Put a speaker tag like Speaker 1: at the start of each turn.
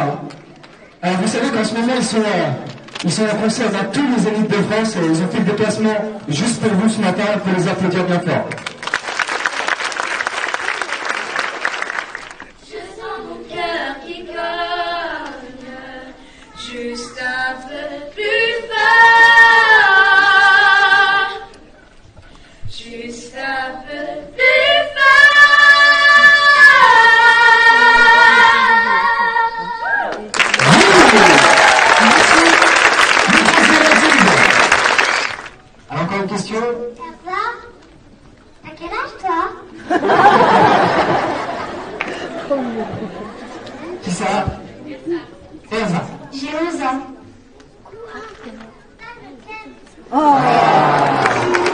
Speaker 1: Alors vous savez qu'en ce moment ils sont en concert dans tous les élites de France et ils ont fait le déplacement juste pour vous ce matin pour les applaudir bien fort.
Speaker 2: Je sens mon cœur qui cogne juste un peu plus fort, juste un peu plus fort.
Speaker 1: Alors encore une question?
Speaker 3: Papa, à quel âge toi?
Speaker 1: Qui ça? Elsa.
Speaker 3: J'ai 11 ans.
Speaker 4: Oh.